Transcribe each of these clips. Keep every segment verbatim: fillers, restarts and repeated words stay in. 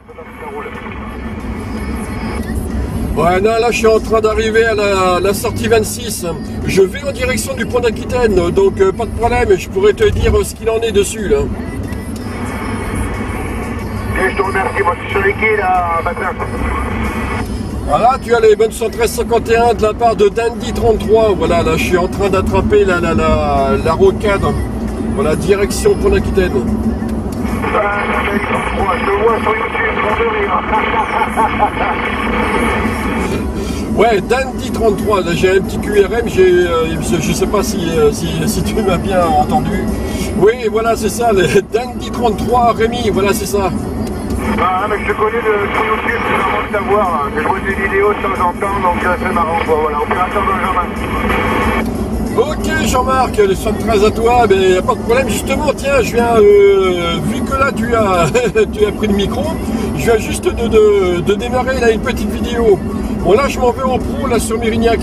Ouais, non, là je suis en train d'arriver à la, la sortie vingt-six. Je vais en direction du pont d'Aquitaine, donc euh, pas de problème, je pourrais te dire euh, ce qu'il en est dessus là. Et je te remercie, moi je suis sur les quais là, matin. Voilà, tu as les bonnes cent treize cinquante et un de la part de Dandy trente-trois. Voilà, là je suis en train d'attraper la, la, la, la rocade. Voilà, direction pont d'Aquitaine. Ah, Dandy trente-trois, je te vois sur YouTube, mon de rire. Ouais, Dandy trente-trois, là j'ai un petit Q R M, j'ai, euh, je sais pas si, euh, si, si tu m'as bien entendu. Oui, voilà, c'est ça, le Dandy trente-trois, Rémi, voilà, c'est ça. Ah, mais je te connais de, sur YouTube, c'est marrant de t'avoir, hein. Je vois des vidéos de temps en temps, donc euh, c'est marrant, quoi. Voilà, opérateur Benjamin. Ok Jean-Marc, les soixante-treize à toi, mais y a pas de problème, justement, tiens, je viens, euh, vu que là tu as, tu as pris le micro, je viens juste de, de, de démarrer là une petite vidéo. Bon là je m'en vais en pro là sur Mérignac.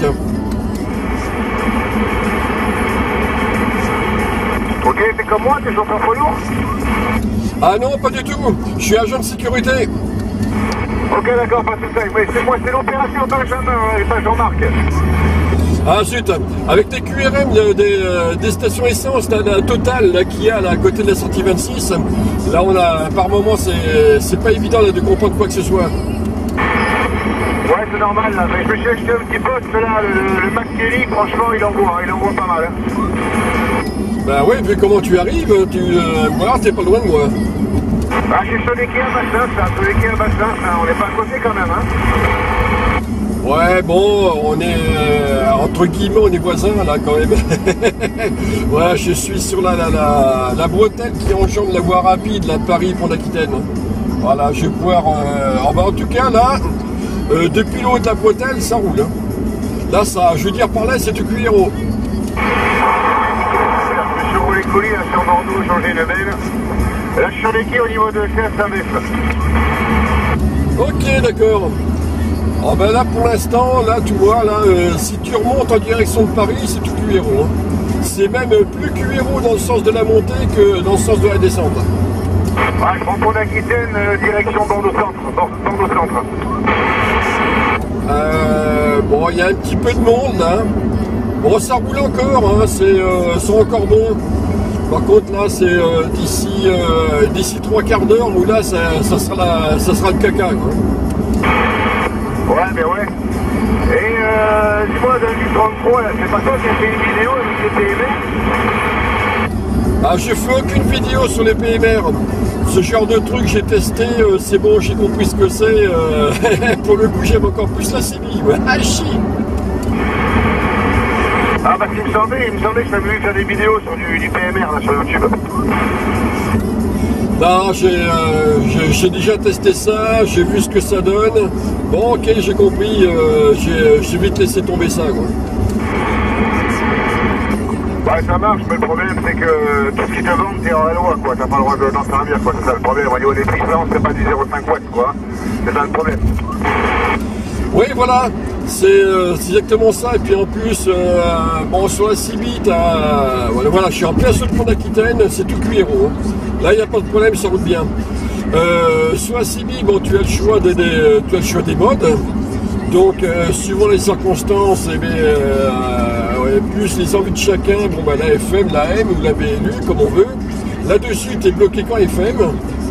Ok, t'es comme moi, t'es chauffeur poids lourd? Ah non, pas du tout, je suis agent de sécurité. Ok, d'accord, pas tout ça, mais c'est moi, c'est l'opération Benjamin, hein, et pas Jean-Marc. Ah zut, avec tes Q R M de, des, euh, des stations essence, là, la Total là, qu'il y a là, à côté de la sortie vingt-six, là on a, par moment c'est pas évident là, de comprendre quoi que ce soit. Ouais, c'est normal là, mais je me suis acheté un petit poste là, le, le Mac Kelly, franchement il envoie, il envoie pas mal. Hein. Bah ouais, vu comment tu arrives, tu euh, voilà, t'es pas loin de moi. Ah, je suis sur les quais à Bassin, ça, sur les quais à Bassin, ça, on n'est pas à côté quand même, hein. Ouais, bon, on est, euh, entre guillemets, on est voisins, là, quand même. Ouais, je suis sur la, la, la, la bretelle qui enjambe la voie rapide, là, de Paris pour l'Aquitaine. Voilà, je vais pouvoir... Euh, oh, bah, en tout cas, là, euh, depuis le haut de la bretelle, ça roule. Hein. Là, ça, je veux dire, par là, c'est du cuiro. Je suis sur les colis, là, sur Bordeaux, changer de belle. Là, je suis sur les quais au niveau de C S A V. Ok, d'accord. Oh ben là pour l'instant, là tu vois, là, euh, si tu remontes en direction de Paris, c'est tout Q R O. Hein. C'est même plus Q R O dans le sens de la montée que dans le sens de la descente. Ah, je prends pour l'Aquitaine, euh, direction Bordeaux-Centre. Bordeaux-Centre. Euh, bon, il y a un petit peu de monde là. Bon, ça roule encore, hein, c'est euh, encore bon. Par contre là, c'est euh, d'ici euh, d'ici trois quarts d'heure où là, ça, ça, sera la, ça sera le caca. Quoi. Ouais, mais ouais. Et euh, dis-moi, Dandy trente-trois, c'est pas toi qui as fait une vidéo avec les P M R? Ah, je fais aucune vidéo sur les P M R. Ce genre de truc, j'ai testé, euh, c'est bon, j'ai compris ce que c'est. Euh, pour le coup, j'aime encore plus la C B I. Ouais. Ah, chi. Ah, parce qu'il me semblait, il me semblait que je t'avais vu faire des vidéos sur du, du P M R, là, sur YouTube. Non, j'ai euh, déjà testé ça, j'ai vu ce que ça donne. Bon, ok, j'ai compris, euh, j'ai vite laissé tomber ça. Quoi. Ouais, ça marche, mais le problème, c'est que tout ce qui te vend, t'es hors la loi, quoi. T'as pas le droit d'en servir, quoi. C'est ça le problème. Au niveau des puissances, c'est pas du zéro virgule cinq watts, quoi. C'est ça le problème. Oui, voilà, c'est euh, exactement ça. Et puis en plus, euh, bon, sur la C B I, t'as, voilà, voilà, je suis en plein sur le pont d'Aquitaine, c'est tout cuiro. Hein. Là, il n'y a pas de problème, ça roule bien. Euh, sur la C B I, bon, tu as le choix des, des, tu as le choix des modes. Donc, euh, suivant les circonstances, eh bien, euh, ouais, plus les envies de chacun, bon, bah, la F M, la M ou la B L U, comme on veut. Là-dessus, tu es bloqué qu'en F M.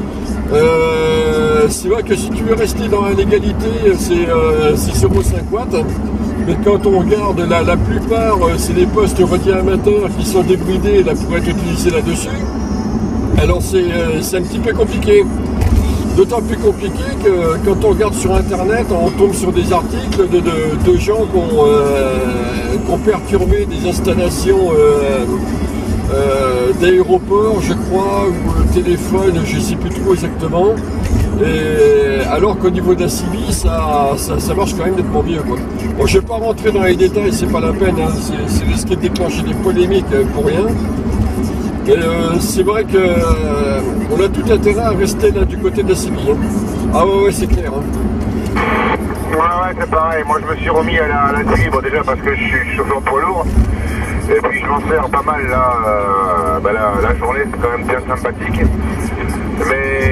Euh, c'est vrai que si tu veux rester dans la légalité, c'est euh, six euros cinq watts. Mais quand on regarde, la, la plupart, c'est des postes radiateurs qui sont débridés là, pour être utilisés là-dessus. Alors c'est euh, un petit peu compliqué. D'autant plus compliqué que quand on regarde sur internet, on tombe sur des articles de, de, de gens qui ont, euh, qui ont perturbé des installations euh, euh, d'aéroports, je crois, ou le téléphone, je ne sais plus trop exactement. Et alors qu'au niveau de la C B I, ça, ça, ça marche quand même nettement mieux. Quoi. Bon, je ne vais pas rentrer dans les détails, c'est pas la peine, hein, c'est risqué de déclencher des polémiques pour rien. Et euh, c'est vrai qu'on euh, a tout intérêt à rester là du côté de la C B I. Hein. Ah ouais, ouais, c'est clair. Hein. Ouais, ouais, c'est pareil. Moi, je me suis remis à la, à la C B I, bon, déjà parce que je suis chauffeur poids lourd. Et puis, je m'en sers pas mal là. Euh, bah, la, la journée, c'est quand même bien sympathique. Mais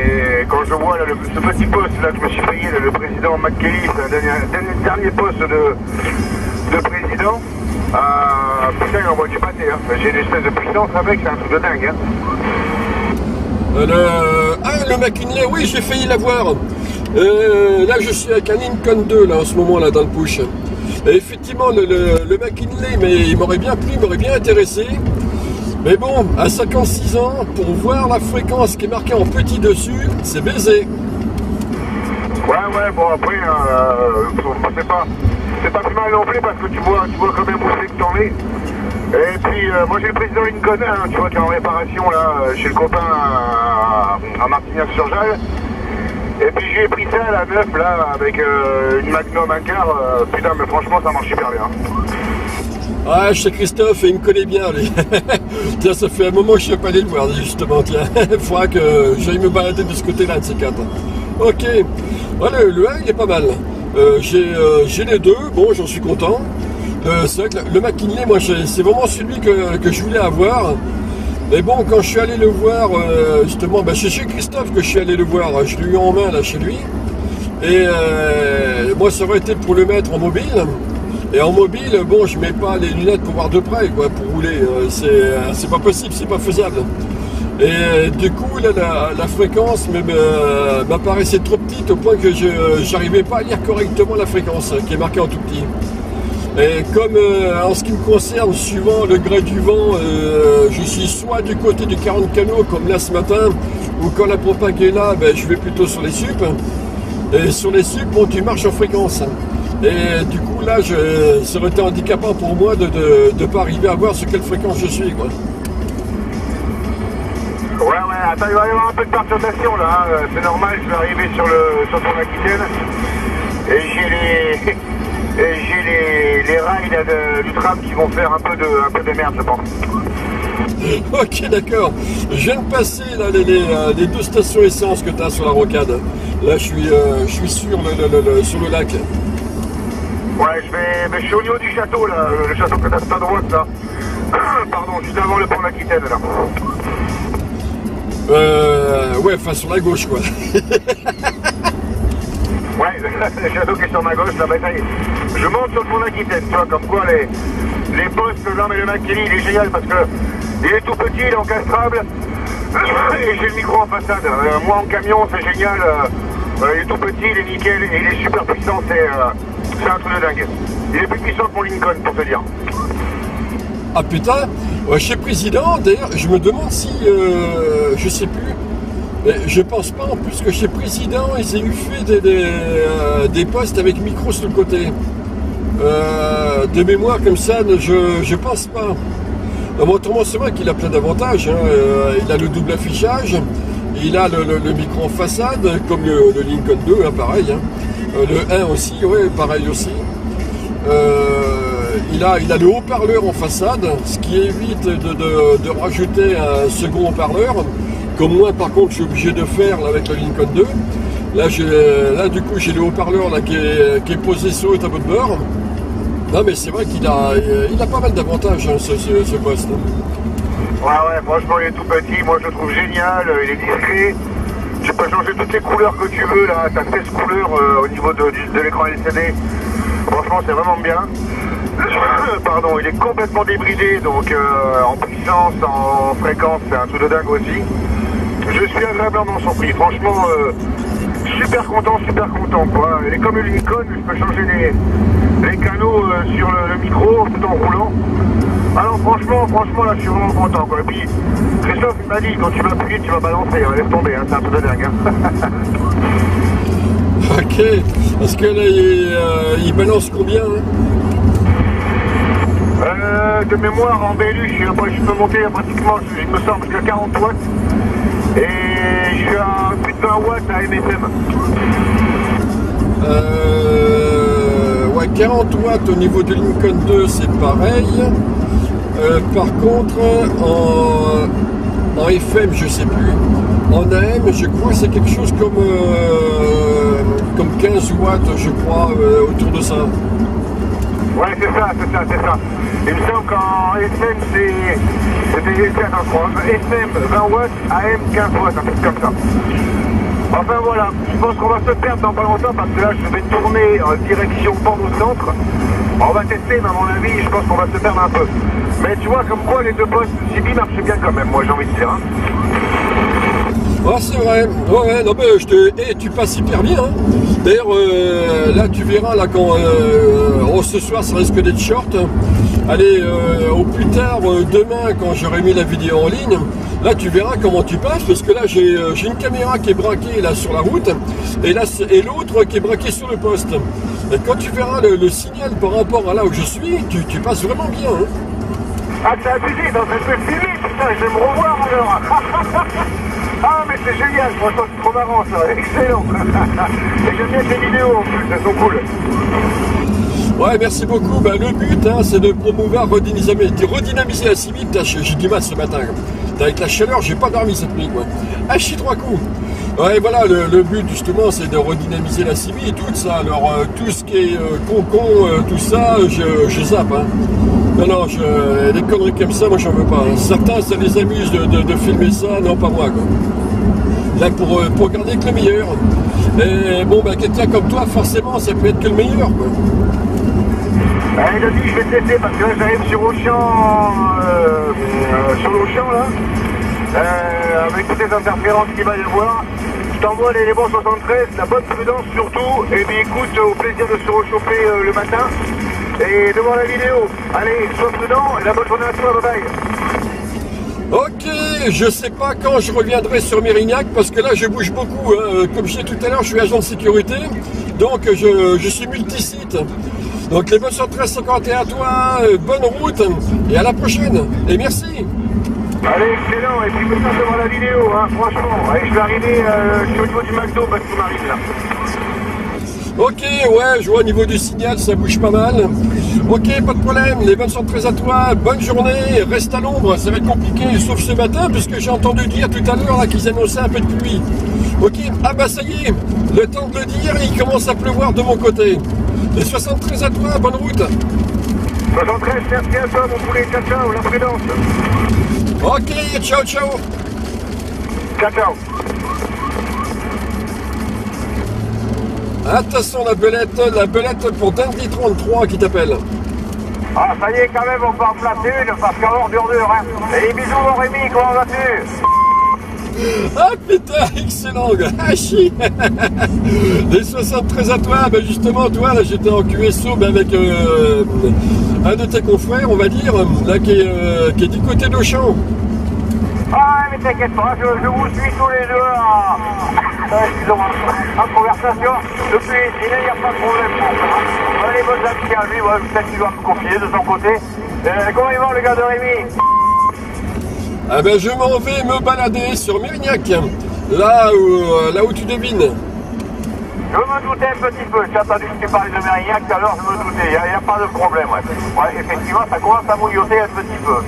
quand je vois là, le, ce petit poste là que je me suis payé, là, le président McKelly, c'est un dernier, dernier, dernier poste de, de président, euh, putain, il envoie du pâté, hein. J'ai une espèce de puissance avec, c'est un truc de dingue. Hein. Euh, le... Ah, le McKinley, oui, j'ai failli l'avoir. Euh, là, je suis avec un Lincoln deux, là, en ce moment, là, dans le push. Et effectivement, le, le, le McKinley, mais il m'aurait bien plu, il m'aurait bien intéressé. Mais bon, à cinquante-six ans, pour voir la fréquence qui est marquée en petit dessus, c'est baisé. Ouais, ouais, bon, après, euh, c'est pas, c'est pas plus mal non plus, parce que tu vois, tu vois quand même où c'est que t'en es. Et puis, euh, moi j'ai le président Lincoln, hein, tu vois, qui est en réparation, là, chez le copain à, à Martignac-sur-Jalles. Et puis j'ai pris ça à la neuf, là, avec euh, une Magnum un quart. Euh, putain, mais franchement, ça marche super bien. Ah, chez Christophe, il me connaît bien, lui. Tiens, ça fait un moment que je ne suis pas allé le voir, justement, tiens. Il faudra que j'aille me balader de ce côté-là, de ces quatre. Ok. Voilà, le un, il est pas mal. Euh, j'ai euh, les deux, bon, j'en suis content. Euh, c'est vrai que le McKinley, moi, c'est vraiment celui que, que je voulais avoir. Mais bon, quand je suis allé le voir, euh, justement, bah, c'est chez Christophe que je suis allé le voir. Je l'ai eu en main, là, chez lui. Et euh, moi, ça aurait été pour le mettre en mobile. Et en mobile, bon, je mets pas les lunettes pour voir de près, quoi, pour rouler. Euh, c'est pas possible, c'est pas faisable. Et euh, du coup, là, la, la fréquence m'apparaissait trop petite au point que je n'arrivais pas à lire correctement la fréquence, qui est marquée en tout petit. Et comme euh, en ce qui me concerne, suivant le gré du vent, euh, je suis soit du côté du quarante canaux, comme là ce matin, ou quand la propague est là, ben, je vais plutôt sur les sup. Et sur les sup, bon, tu marches en fréquence. Et du coup, là, je, ça aurait été handicapant pour moi de ne pas arriver à voir sur quelle fréquence je suis, quoi. Ouais, ouais, attends, il va y avoir un peu de perturbation, là. Hein. C'est normal, je vais arriver sur le sur ton Aquitaine. Et j'ai les... Et j'ai les, les rails là, de, du tram qui vont faire un peu de, un peu de merde, je pense. Ok, d'accord. Je viens de passer là, les, les, les deux stations essence que tu as sur la rocade. Là, je suis, euh, je suis sur, le, le, le, sur le lac. Ouais, je, vais, mais je suis au niveau du château, là, le château que tu as à droite, là. Pardon, juste avant le pont d'Aquitaine, là. Euh, ouais, enfin, sur la gauche, quoi. Ouais, le château qui est sur ma gauche, là, bah, ça y est. Je monte sur le pont d'Aquitaine, tu vois, comme quoi les, les postes, là, mais le McKelly, il est génial parce que il est tout petit, il est encastrable, et j'ai le micro en façade. Euh, moi, en camion, c'est génial, euh, euh, il est tout petit, il est nickel, et il est super puissant, c'est euh, un truc de dingue. Il est plus puissant que mon Lincoln, pour te dire. Ah putain, ouais, chez Président, d'ailleurs, je me demande si, euh, je sais plus, mais je pense pas en plus que chez Président, ils aient eu fait des, des, euh, des postes avec micro sur le côté. Euh, de mémoire comme ça, je, je pense pas. Non, autrement, c'est vrai qu'il a plein d'avantages. Hein. Euh, il a le double affichage, il a le, le, le micro en façade, comme le, le Lincoln deux, hein, pareil. Hein. Euh, le un aussi, ouais, pareil aussi. Euh, il, a, il a le haut-parleur en façade, ce qui évite de, de, de rajouter un second haut-parleur. Comme moi, par contre, je suis obligé de faire là, avec le Lincoln deux. Là, là du coup, j'ai le haut-parleur qui est, qui est posé sur le tableau de bord. Non, mais c'est vrai qu'il a, il a pas mal d'avantages, hein, ce, ce, ce poste. Ouais, ouais, franchement, il est tout petit. Moi, je le trouve génial. Il est discret. Tu peux changer toutes les couleurs que tu veux. Là, tu as seize couleurs euh, au niveau de, de, de l'écran L C D. Franchement, c'est vraiment bien. Pardon, il est complètement débridé. Donc, euh, en puissance, en fréquence, c'est un truc de dingue aussi. Je suis agréablement surpris. Franchement, euh, super content, super content, quoi. Il est comme le Lincoln, je peux changer les, les canaux euh, sur le, le micro tout en roulant. Alors franchement, franchement, là, je suis vraiment content, quoi. Et puis, Christophe, il m'a dit, quand tu vas appuyer, tu vas balancer, hein, laisse tomber, hein, c'est un truc de dingue, hein. Ok, parce que là, il, euh, il balance combien, hein? euh, De mémoire, en B L U, je, je peux monter pratiquement, il me semble, jusqu'à quarante watts. Et je suis à plus de vingt watts à M S M. Euh, ouais, quarante watts au niveau du Lincoln deux, c'est pareil. Euh, par contre, en, en F M, je sais plus. En A M, je crois que c'est quelque chose comme, euh, comme quinze watts, je crois, euh, autour de ça. Ouais, c'est ça, c'est ça, c'est ça. Il me semble qu'en F M, c'était F M vingt watts, A M quinze watts, un truc comme ça. Enfin voilà, je pense qu'on va se perdre dans pas longtemps parce que là je vais tourner en direction port au centre. On va tester, mais à mon avis, je pense qu'on va se perdre un peu. Mais tu vois, comme quoi les deux postes Sibi marchent bien quand même, moi j'ai envie de dire. Hein. Ah, c'est vrai, ouais, ouais, non mais je te. Eh, tu passes hyper bien. Hein. D'ailleurs, euh, là tu verras, là quand euh, oh, ce soir ça risque d'être short. Allez, euh, au plus tard, euh, demain, quand j'aurai mis la vidéo en ligne, là tu verras comment tu passes, parce que là j'ai euh, j'ai une caméra qui est braquée là sur la route, et là et l'autre qui est braquée sur le poste. Et quand tu verras le, le signal par rapport à là où je suis, tu, tu passes vraiment bien. Hein. Ah, c'est abusé, dans cette petite Sibi, putain, je vais me revoir alors. Ah, mais c'est génial, franchement, c'est trop marrant ça, excellent. Et j'aime bien tes vidéos en plus, elles sont cool. Ouais, merci beaucoup. Ben, le but, hein, c'est de promouvoir, redynamiser, redynamiser la Sibi. J'ai du mal ce matin. Avec la chaleur, j'ai pas dormi cette nuit. Quoi. Ah, je suis trois coups. Ouais, voilà, le, le but justement, c'est de redynamiser la Sibi et tout ça. Alors, euh, tout ce qui est euh, concon, euh, tout ça, je, je zappe. Hein. Non, non, je, des conneries comme ça, moi, j'en veux pas. Hein. Certains, ça les amuse de, de, de filmer ça. Non, pas moi, quoi. Là, pour, pour garder que le meilleur. Et bon, ben, quelqu'un comme toi, forcément, ça peut être que le meilleur, quoi. Allez, Denis, je vais te laisser parce que là j'arrive sur Auchan, euh, euh, sur l'Auchan là, euh, avec toutes les interférences qu'il va y avoir. Je t'envoie l'élément soixante-treize, la bonne prudence surtout, et puis écoute, au plaisir de se rechauffer euh, le matin et de voir la vidéo. Allez, sois prudent et la bonne journée à toi, bye bye. Ok, je sais pas quand je reviendrai sur Mérignac parce que là je bouge beaucoup. Hein. Comme je disais tout à l'heure, je suis agent de sécurité, donc je, je suis multisite. Donc les bonnes soixante-treize cinquante et un à toi, euh, bonne route et à la prochaine. Et merci. Allez, excellent, et puis me faire devant la vidéo, hein, franchement. Allez, je vais arriver, euh, je suis au niveau du McDo parce qu'on arrive là. Ok, ouais, je vois au niveau du signal, ça bouge pas mal. Ok, pas de problème, les bonnes soixante-treize à toi, bonne journée, reste à l'ombre, ça va être compliqué, sauf ce matin, puisque j'ai entendu dire tout à l'heure qu'ils annonçaient un peu de pluie. Ok, ah bah ça y est, le temps de le dire, il commence à pleuvoir de mon côté. Les soixante-treize à toi, bonne route. soixante-treize, merci à toi mon poulet, ciao ciao, la prudence. Ok, ciao ciao. Ciao ciao. Attention la belette, la belette pour Dandy trente-trois qui t'appelle. Ah ça y est quand même, on peut en placer une parce qu'avant dur dur hein. Et les bisous mon Rémi, comment vas-tu? Ah putain, excellent gars. Ah chi. Les soixante-treize à toi, ben justement toi là j'étais en Q S O ben, avec euh, un de tes confrères on va dire, là qui est, euh, qui est du côté d'Auchan. Ah mais t'inquiète pas, je, je vous suis tous les deux en, euh, en conversation depuis ici, il n'y a pas de problème pour ça. Voilà les bonnes amies à lui, ouais, peut-être qu'il doit me confier de son côté. Euh, comment il va le gars de Rémi? Ah ben je m'en vais me balader sur Mérignac, là où, là où tu devines. Je me doutais un petit peu, j'ai entendu que tu parlais de Mérignac, alors je me doutais, il n'y a, a pas de problème. Ouais. Ouais, effectivement, ça commence à mouilloter un petit peu.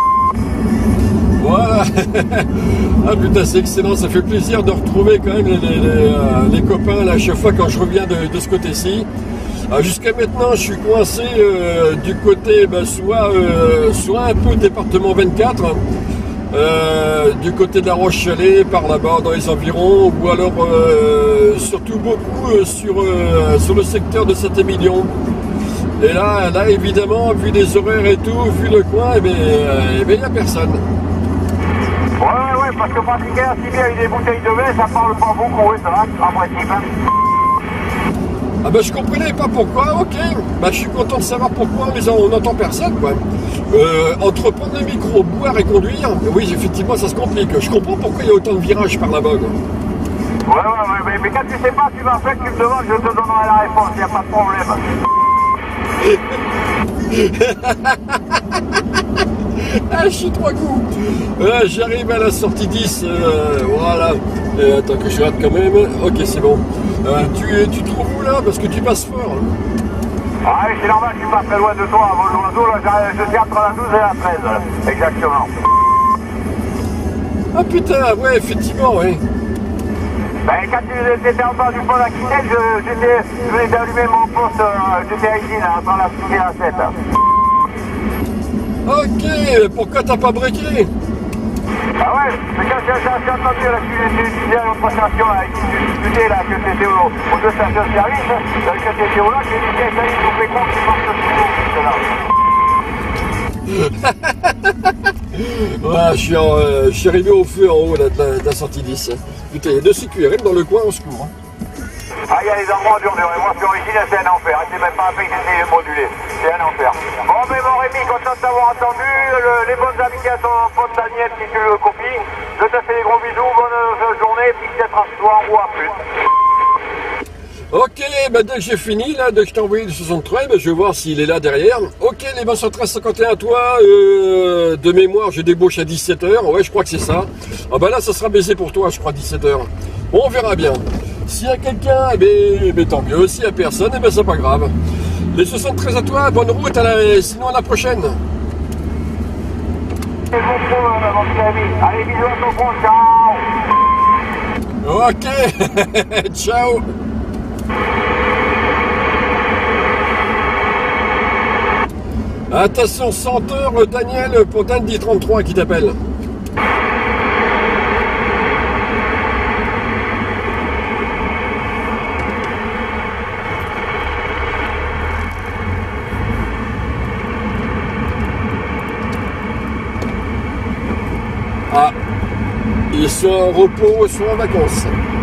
Voilà. Ah putain, c'est excellent, ça fait plaisir de retrouver quand même les, les, les, euh, les copains là, à chaque fois quand je reviens de, de ce côté-ci. Ah, jusqu'à maintenant, je suis coincé euh, du côté, ben, soit, euh, soit un peu département vingt-quatre, euh, du côté de la Roche-Chalais, par là-bas dans les environs, ou alors euh, surtout beaucoup euh, sur, euh, sur le secteur de Saint-Émilion. Et là, là, évidemment, vu les horaires et tout, vu le coin, eh bien, euh, il n'y a personne. Ouais, ouais, ouais, parce que pratiquer si bien avec des bouteilles de vin, ça parle pas beaucoup, oui, ça va, en principe. Hein. Ah ben je comprenais pas pourquoi, ok, bah je suis content de savoir pourquoi, mais on n'entend personne quoi. Euh, entre prendre le micro, boire et conduire, oui effectivement ça se complique. Je comprends pourquoi il y a autant de virages par là-bas. Ouais, ouais, ouais, mais, mais quand tu sais pas, tu m'appelles, tu me demandes, je te donnerai la réponse, il n'y a pas de problème. Ah, je suis trois coups. Euh, J'arrive à la sortie dix. Euh, voilà. Euh, attends que je rate quand même. Ok, c'est bon. Euh, tu, tu te trouves où là? Parce que tu passes fort. Ah oui, c'est normal, je suis pas très loin de toi. À vol d'oiseau, là, je suis entre la douze et la treize. Exactement. Ah putain, ouais, effectivement, oui. Ben, quand tu étais en bas du pont d'Aquitaine, je, je venais d'allumer mon poste. Euh, J'étais ici, là, dans la six et la sept. Ok, pourquoi t'as pas breaké? Ah ouais, mais quand j'ai j'ai entendu là, tu disais à l'autre station là, tu discutais là, que t'étais aux, aux deux stations de service, là, quand t'étais au lac, j'ai dit, tiens, ça y est, ils ont fait compte, ils marchent tout là. Ouais, je suis, en, euh, je suis arrivé au feu en haut là, de, la, de la sortie dix. Putain, il y a deux C Q R M dans le coin, on se court. Hein. Ah, il y a les endroits durs, et moi, sur origine, c'est un enfer. C'est même pas un pays d'essayer de moduler. C'est un enfer. Bon, mais mon Rémi, content de t'avoir entendu. Le, les bonnes amitiés à ton pote Daniel, si tu le copies. Je te fais des gros bisous, bonne euh, journée, puis peut-être un soir ou à plus. Ok, bah dès que j'ai fini, là, dès que je t'ai envoyé le soixante-trois, bah, je vais voir s'il est là derrière. Ok, les vingt treize cinquante et un, toi, euh, de mémoire, je débauche à dix-sept heures. Ouais, je crois que c'est ça. Ah bah là, ça sera baisé pour toi, je crois, dix-sept heures. Bon, on verra bien. S'il y a quelqu'un, eh ben, eh ben, tant mieux. S'il n'y a personne, eh ben, c'est pas grave. Les soixante-treize à toi, bonne route, à la... sinon à la prochaine. Allez, bisous à ton front, ciao. Ok, ciao. Attention, cent heures, Daniel, pour Dandy trente-trois qui t'appelle. Ah, ils sont en repos, ils sont en vacances.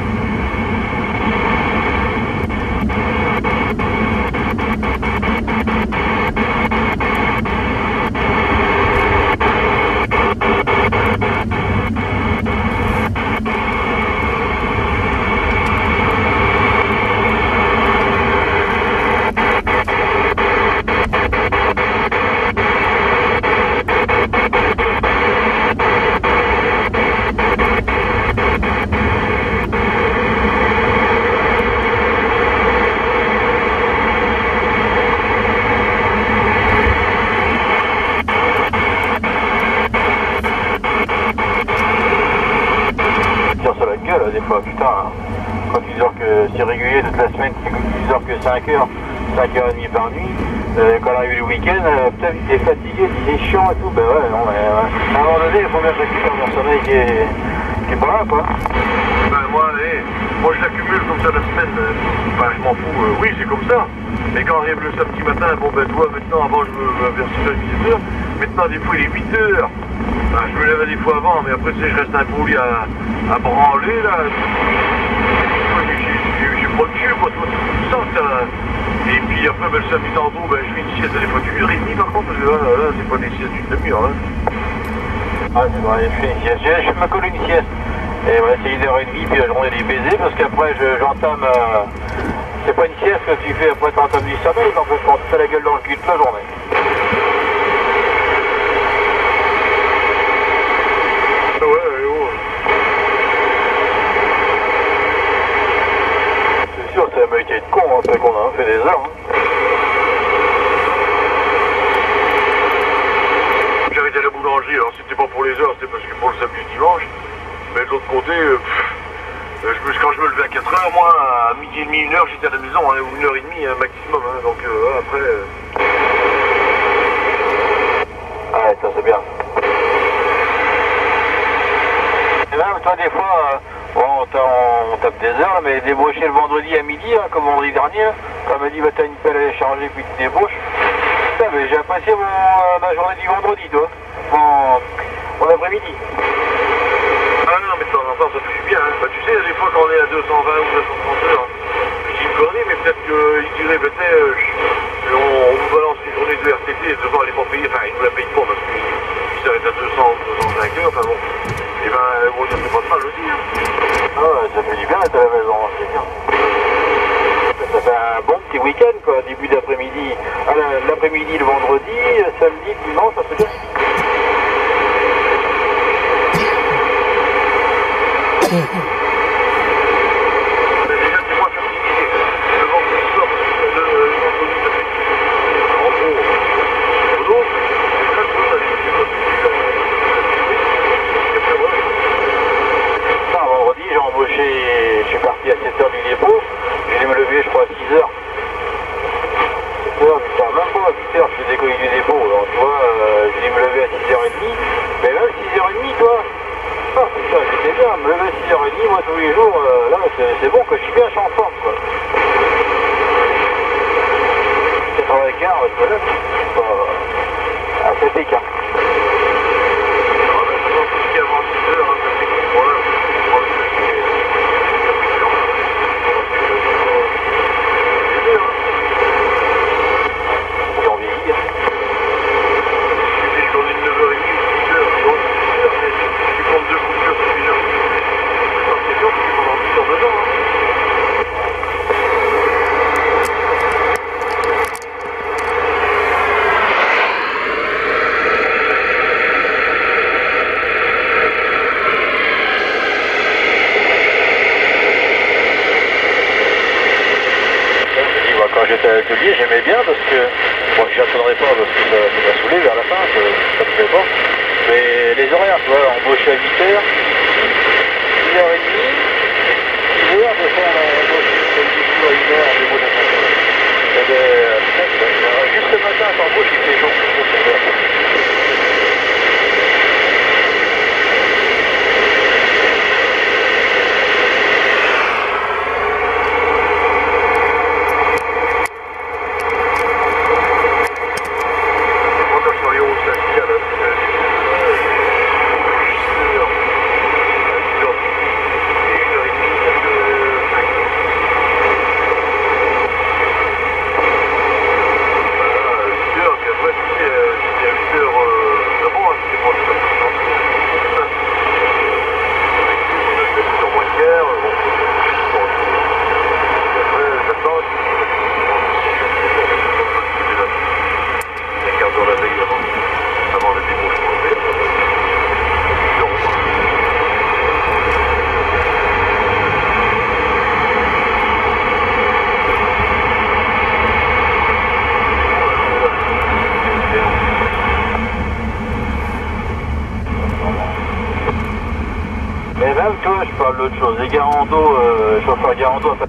Des fois, putain, hein. Quand tu dors que c'est régulier toute la semaine, tu dors que cinq heures, cinq heures trente par nuit, euh, quand arrive le week-end, euh, putain, t'es fatigué, t'es chiant et tout, ben ouais, non, mais ouais. À un moment donné, il faut bien que je récupère mon sommeil qui est, qui est pas là, quoi. Ben moi, hey, moi je l'accumule comme ça la semaine, euh, ben je m'en fous, euh, oui, c'est comme ça. Mais quand arrive le samedi matin, bon ben toi, maintenant, avant je me vers six heures, dix-sept heures, maintenant des fois il est huit heures. Ben, je me lève des fois avant, mais après tu sais, je reste un peu au lit à, à branler là. J'ai pas le cul, quoi, tout ça, ça. Et puis après, ben, le samedi tantôt, ben, je fais une sieste, des fois une heure et demie par contre, parce que là, là c'est pas des siestes d'une demi-heure. Hein. Ah, c'est vrai, je fais une sieste, je, je me colle une sieste. Et voilà, c'est une heure et demie, puis la journée est baisée, parce qu'après, j'entame. Euh, c'est pas une sieste que tu fais après t'entames du sommeil, en fait, quand tu fais la gueule dans le cul toute la journée. Ouais, ouais. C'est sûr, c'est un métier de con, hein, c'est qu'on a fait des heures. Hein. J'ai arrêté la boulangerie, alors c'était pas pour les heures, c'était parce que pour le samedi et dimanche. Mais de l'autre côté, euh, pff, je, quand je me levais à quatre heures, moi, à midi et demi, une heure, j'étais à la maison, hein, ou une heure et demie hein, maximum. Hein, donc euh, après. Euh... Ah, ça c'est bien. Et même toi des fois, euh, bon, on, on tape des heures, mais débaucher le vendredi à midi, hein, comme vendredi dernier, hein, quand on m'a dit bah t'as une pelle à charger puis tu débauches. Putain, mais j'ai apprécié mon, euh, ma journée du vendredi, toi, mon, mon après-midi. Ah non, mais de temps en temps ça fait du bien, hein. Bah, tu sais, des fois quand on est à deux cent vingt ou deux cent trente heures, je dis une connerie, mais peut-être qu'ils diraient, bah, euh, on, on vous balance une journée de R T T et devant elle n'est pas payée, enfin ils nous la payent pas parce qu'ils s'arrêtent à deux cents ou deux cent cinq heures, enfin bon. Et ben, bon, ça fait pas de mal aussi, hein. Ah ouais, ça fait du bien d'être à la maison, c'est bien. Ça fait un bon petit week-end, quoi, début d'après-midi, ah, l'après-midi le vendredi, samedi, dimanche, ça fait bien. Mais déjà, c'est moi fatigué, le vendredi soir, parce que le, le vendredi, ça fait en gros, au dos, et là, tu vois, ça fait vendredi, j'ai embauché, je suis parti à sept heures du dépôt, je vais me lever je crois à six heures. sept heures, huit heures, même pas à huit heures, je suis décollé du dépôt, alors tu vois, euh, je vais me lever à six heures trente, mais même six heures trente, toi, quand j'étais à l'atelier, j'aimais bien parce que, bon, je n'attendrai pas parce que ça ça m'a saoulé vers la fin, ça ne me plaît pas. Mais les horaires, tu vois, embaucher à huit heures, une heure trente, six heures, des fois on a embauché dix jours à une heure, on débauche à cinq heures. Et bien, juste ce matin, t'embauches, il fait jour, je sais pas. Mais même, tu vois, je parle d'autre chose. Les Garando, euh, chauffeur Garando, en fait.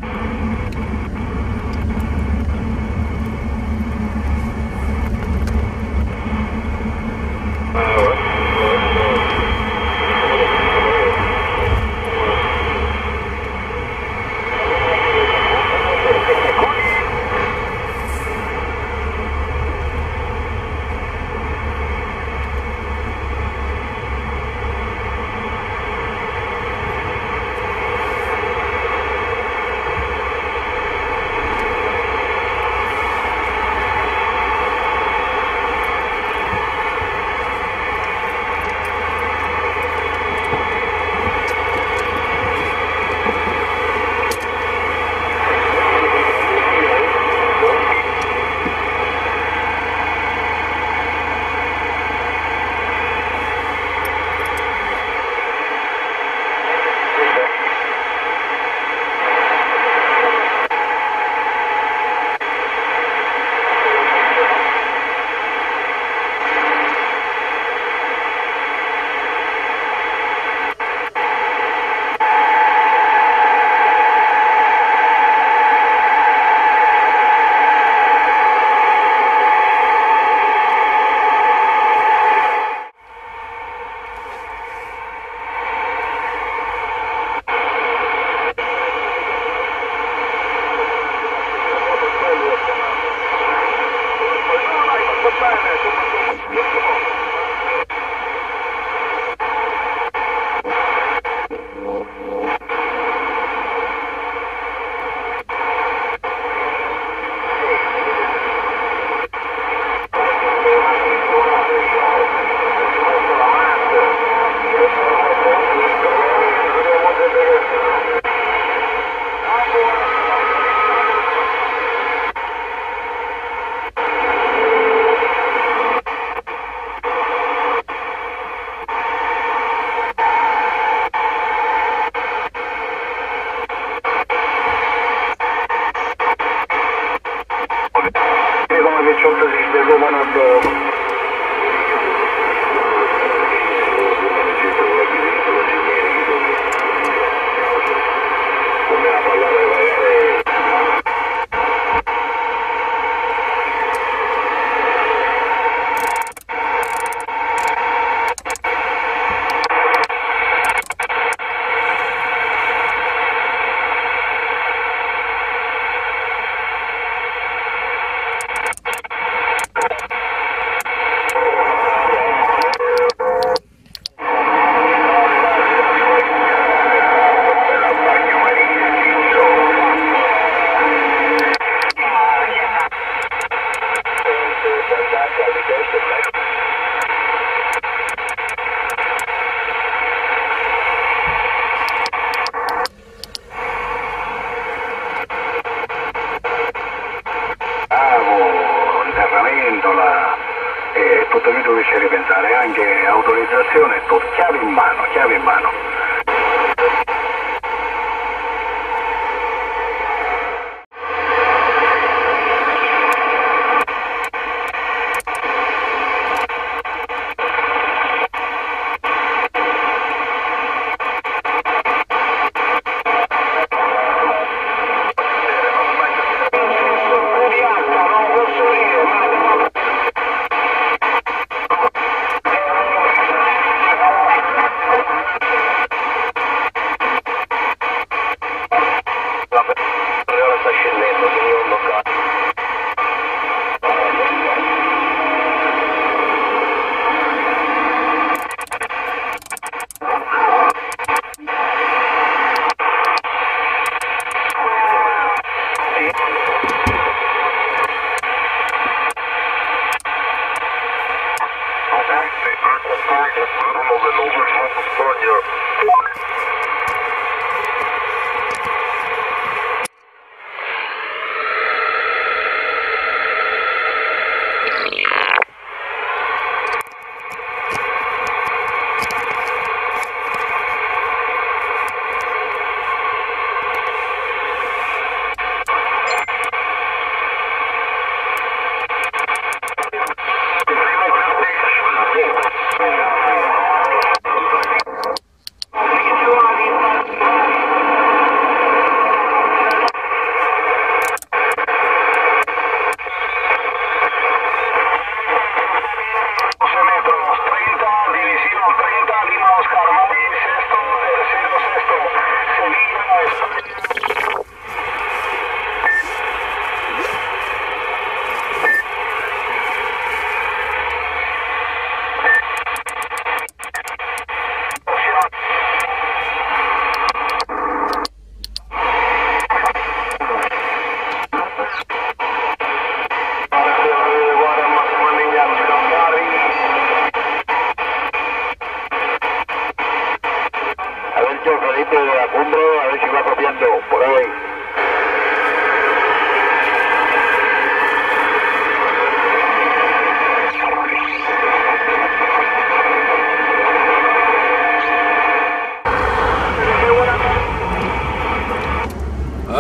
E tutto qui dovessi ripensare, anche autorizzazione, tutto, chiave in mano, chiave in mano.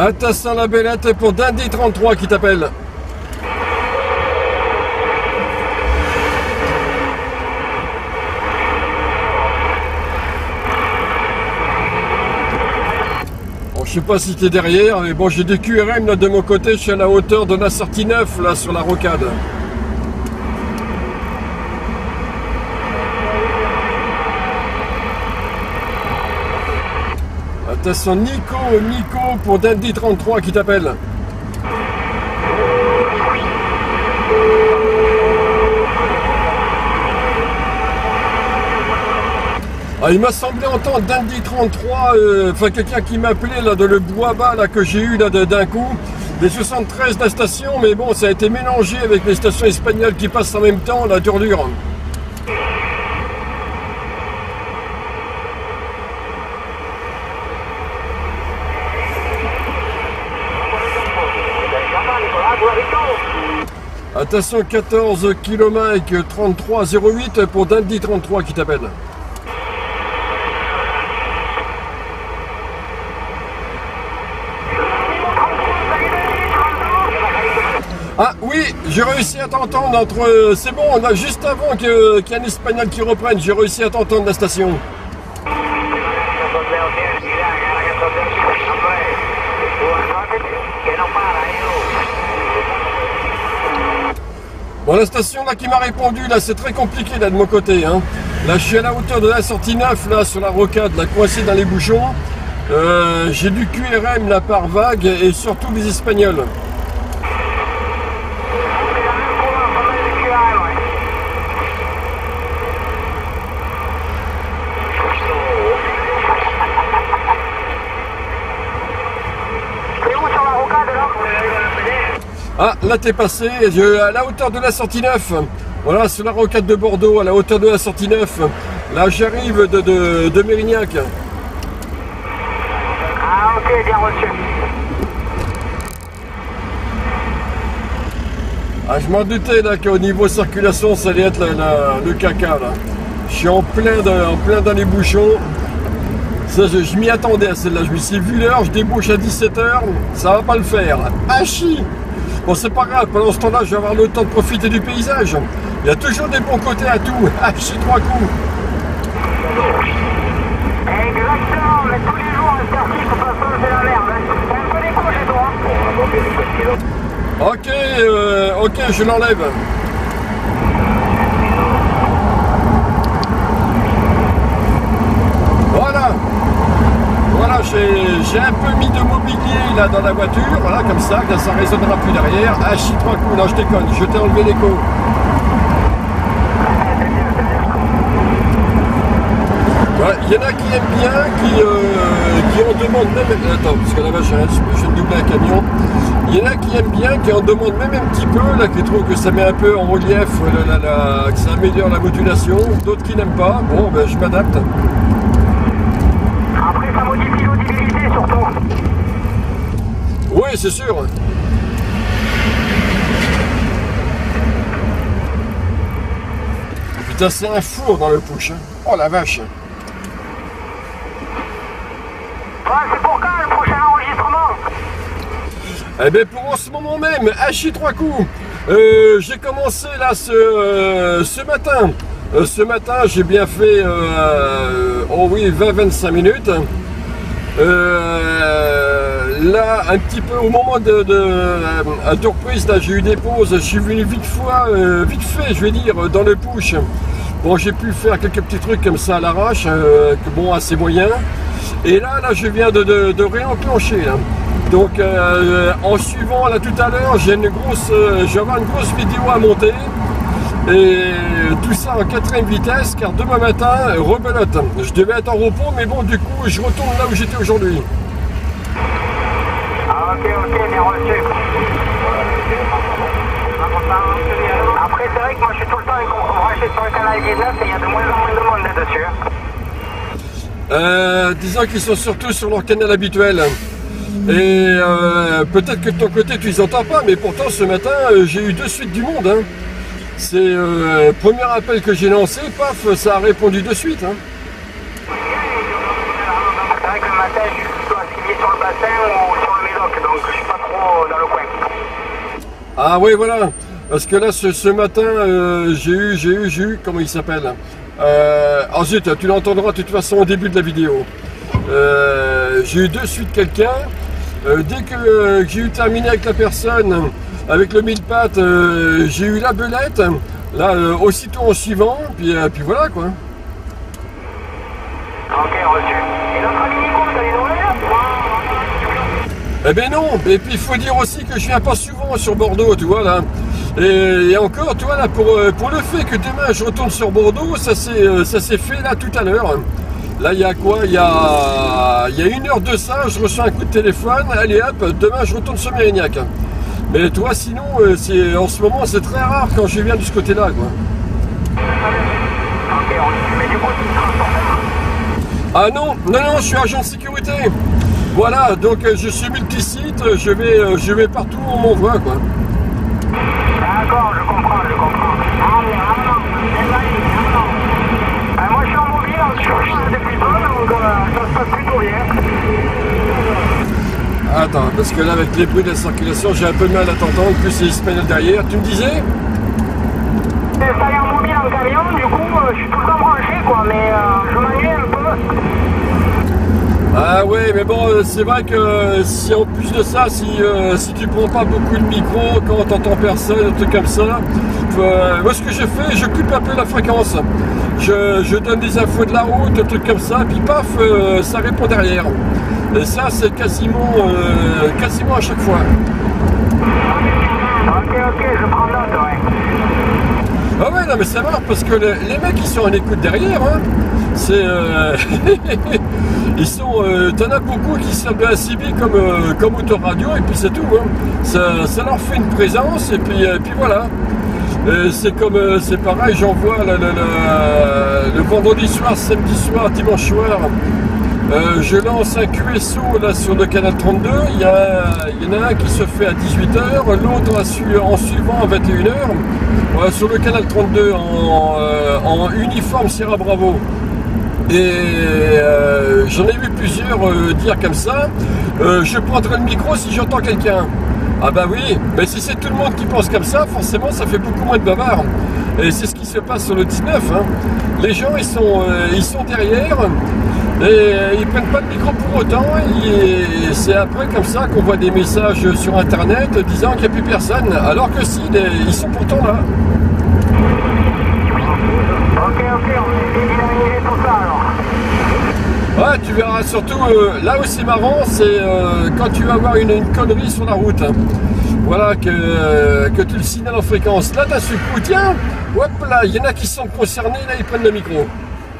Attention la belette pour Dundee trente-trois qui t'appelle. Bon, je sais pas si t'es derrière, mais bon, j'ai des Q R M là de mon côté, je suis à la hauteur de la sortie neuf là sur la rocade. Attention Nico, Nico pour Dundee trente-trois qui t'appelle. Ah, il m'a semblé entendre Dundee trente-trois, euh, enfin quelqu'un qui m'appelait là de le bois bas là que j'ai eu là d'un coup. Des soixante-treize la station, mais bon ça a été mélangé avec les stations espagnoles qui passent en même temps, la dure-dure. Attention quatorze kilomètres trente-trois zéro huit pour Dundee trente-trois qui t'appelle. Ah oui, j'ai réussi à t'entendre entre... C'est bon, on a juste avant qu'il y ait un espagnol qui reprenne, j'ai réussi à t'entendre la station. Bon, la station là qui m'a répondu, là c'est très compliqué là de mon côté. Hein. Là je suis à la hauteur de la sortie neuf, là sur la rocade, là coincé dans les bouchons. Euh, j'ai du Q R M là par vague et surtout des Espagnols. Ah, là t'es passé, je, à la hauteur de la sortie neuf, voilà, sur la rocade de Bordeaux, à la hauteur de la sortie neuf. Là j'arrive de, de, de Mérignac. Ah ok, bien reçu. Ah, je m'en doutais là qu'au niveau circulation ça allait être la, la, le caca là. Je suis en plein, de, en plein dans les bouchons. Ça, je, je m'y attendais à celle-là, je me suis vu l'heure, je débouche à dix-sept heures, ça va pas le faire. Ah chi. Bon, c'est pas grave, pendant ce temps-là, je vais avoir le temps de profiter du paysage. Il y a toujours des bons côtés à tout. Ah, je suis trois coups. Exactement, mais tous les jours, un quartier, de toute façon, c'est la merde. C'est un peu des coups chez toi. Ok, euh, ok, je l'enlève. Voilà. Voilà, j'ai un peu mis de mobilier là dans la voiture, voilà, comme ça, que ça ne résonnera plus derrière. Ah, je suis trois coups, non, je déconne, je t'ai enlevé l'écho. Il y en a qui aiment bien, qui, euh, qui en demandent même... Attends, parce que là-bas, je viens de doubler un camion. Il y en a qui aiment bien, qui en demandent même un petit peu, là, qui trouvent que ça met un peu en relief, la, la, la, que ça améliore la modulation. D'autres qui n'aiment pas. Bon, ben, je m'adapte. Après, ça modifie l'audibilité surtout. Oui, c'est sûr. Putain, c'est un four dans le push. Hein. Oh la vache. Ouais, c'est pour quand le prochain enregistrement? Eh bien, pour en ce moment même, hachi trois coups. Euh, j'ai commencé là ce, euh, ce matin. Euh, ce matin, j'ai bien fait, euh, oh oui, vingt à vingt-cinq minutes. Euh, là, un petit peu au moment de, de à deux reprises, là, j'ai eu des pauses. Je suis venu vite fois, euh, vite fait, je vais dire, dans le push. Bon, j'ai pu faire quelques petits trucs comme ça à l'arrache, euh, que bon, assez moyen. Et là, là, je viens de, de, de réenclencher. Là. Donc, euh, en suivant là tout à l'heure, j'ai une grosse, euh, je vais avoir une grosse vidéo à monter. Et tout ça en quatrième vitesse, car demain matin, rebelote. Je devais être en repos, mais bon, du coup, je retourne là où j'étais aujourd'hui. Ah, ok, ok, bien reçu. Après, c'est vrai que moi, je suis tout le temps branché sur le canal dix-neuf et il y a de moins en moins de monde là-dessus. Euh, disons qu'ils sont surtout sur leur canal habituel. Et euh, peut-être que de ton côté, tu les entends pas, mais pourtant, ce matin, j'ai eu de suite du monde. Hein. C'est le euh, premier appel que j'ai lancé, paf, ça a répondu de suite. Hein. C'est vrai que le matin, je suis plutôt assigné sur le bassin ou sur le Médoc. donc je suis pas trop dans le coin. Ah oui, voilà. Parce que là, ce, ce matin, euh, j'ai eu, j'ai eu, j'ai eu, comment il s'appelle euh, Ah zut, tu l'entendras de toute façon au début de la vidéo. Euh, j'ai eu de suite quelqu'un. Euh, dès que euh, j'ai eu terminé avec la personne, avec le mille pattes, euh, j'ai eu la belette. Là, euh, aussitôt en suivant, puis, euh, puis voilà quoi. Ok, reçu. Et notre ami Nico, t'as les nouvelles? Eh ben non, et puis il faut dire aussi que je viens pas souvent sur Bordeaux, tu vois là. Et, et encore, tu vois là, pour, pour le fait que demain je retourne sur Bordeaux, ça s'est ça s'est fait là tout à l'heure. Là il y a quoi? Il y a, il y a une heure de ça, je reçois un coup de téléphone, allez hop, demain je retourne sur Mérignac. Mais toi sinon, c'est en ce moment c'est très rare quand je viens de ce côté-là quoi. Ok, reçu. Mais du coup, tu te transportes? Ah non, non, non, je suis agent de sécurité. Voilà, donc euh, je suis multisite, je vais, euh, je vais partout où on m'envoie quoi. D'accord, je comprends, je comprends. Ah, mais vraiment, c'est vrai, vraiment. Euh, moi je suis en mobile, en surchasse depuis peu, donc euh, ça se passe plutôt bien. Attends, parce que là avec les bruits de la circulation, j'ai un peu de mal à t'entendre, plus c'est Ismaël derrière. Tu me disais? Je suis installé en mobile en camion, du coup euh, je suis tout le temps branché quoi, mais euh, je m'ennuie un peu. Ah ouais, mais bon, c'est vrai que si en plus de ça, si, euh, si tu prends pas beaucoup de micro, quand t'entends personne, un truc comme ça, euh, moi ce que je fais, je coupe un peu la fréquence. Je, je donne des infos de la route, un truc comme ça, puis paf, euh, ça répond derrière. Et ça, c'est quasiment, euh, quasiment à chaque fois. Ok, ok, je prends note, ouais. Ah ouais, non mais c'est marrant parce que les, les mecs qui sont en écoute derrière, hein, c'est... Euh, ils sont... Euh, T'en as beaucoup qui sont bien ciblés comme, euh, comme autoradio et puis c'est tout. Hein. Ça, ça leur fait une présence et puis, et puis voilà. C'est comme... Euh, c'est pareil, j'envoie le, le, le, le vendredi soir, samedi soir, dimanche soir. Euh, je lance un Q S O là sur le canal trente-deux, il y, a, il y en a un qui se fait à dix-huit heures, l'autre en suivant à vingt et une heures, voilà, sur le canal trente-deux en, euh, en uniforme Sierra Bravo. Et euh, j'en ai vu plusieurs euh, dire comme ça, euh, je prendrai le micro si j'entends quelqu'un. Ah bah oui, mais si c'est tout le monde qui pense comme ça, forcément ça fait beaucoup moins de bavards. Et c'est ce qui se passe sur le dix-neuf. Hein. Les gens ils sont, euh, ils sont derrière. Et ils prennent pas de micro pour autant, et c'est après comme ça qu'on voit des messages sur internet disant qu'il n'y a plus personne, alors que si, ils sont pourtant là. Ok, ok, on va dynamiser tout ça alors. Ouais, tu verras surtout, euh, là où c'est marrant, c'est euh, quand tu vas avoir une, une connerie sur la route. Hein. Voilà, que, euh, que tu le signales en fréquence. Là, d'un seul coup, tiens, hop là, il y en a qui sont concernés, là, ils prennent le micro.